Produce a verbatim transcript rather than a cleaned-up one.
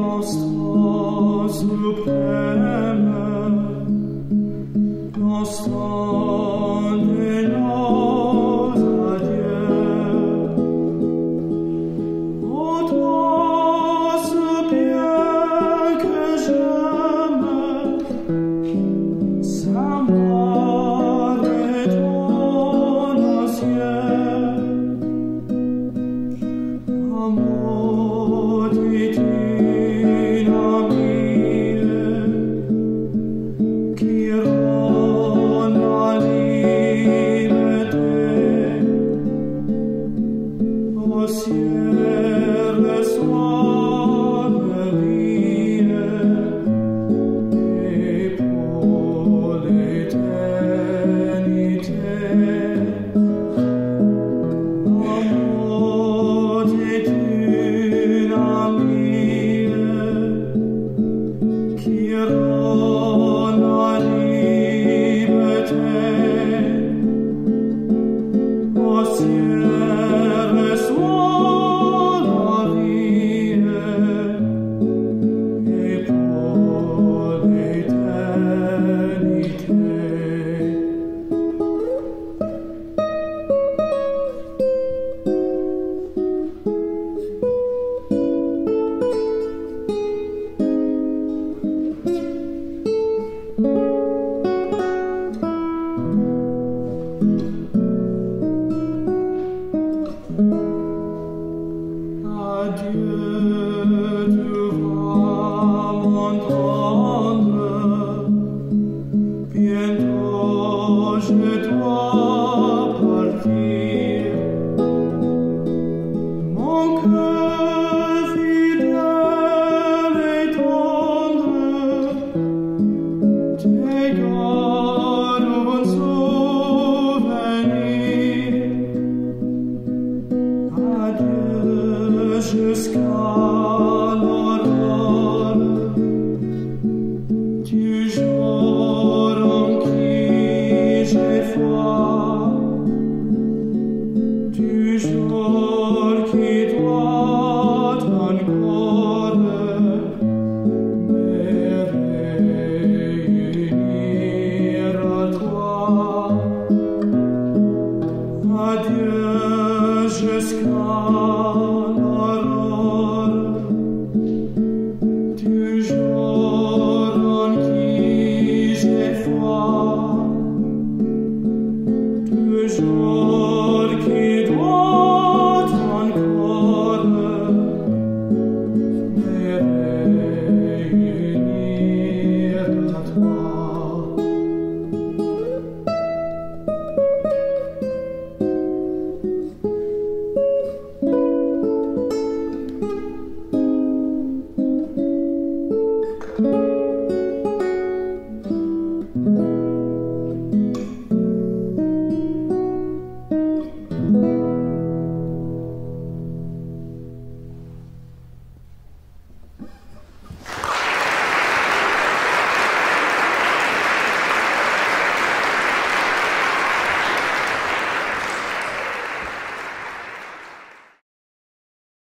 l'instant suprême, l'instant de nos adieux. Oh toi, ce bien que j'aime, ça m'arrête ton ciel. L'amour est une amie qui rend la liberté au ciel, le soir, le vie et pour l'éternité. L'amour est une amie qui rend la liberté au ciel, le soir, la vie et pour l'éternité. Adieu, tu vas m'entendre, bientôt je dois partir. Mon cœur fidèle et tendre te garde un souvenir. Adieu jusqu'à l'aurore du jour en qui j'ai foi, du jour qui doit encore me réunir à toi. Adieu jusqu'à l'aurore du jour en qui j'ai foi, du jour qui doit encore me réunir à toi. Thank you.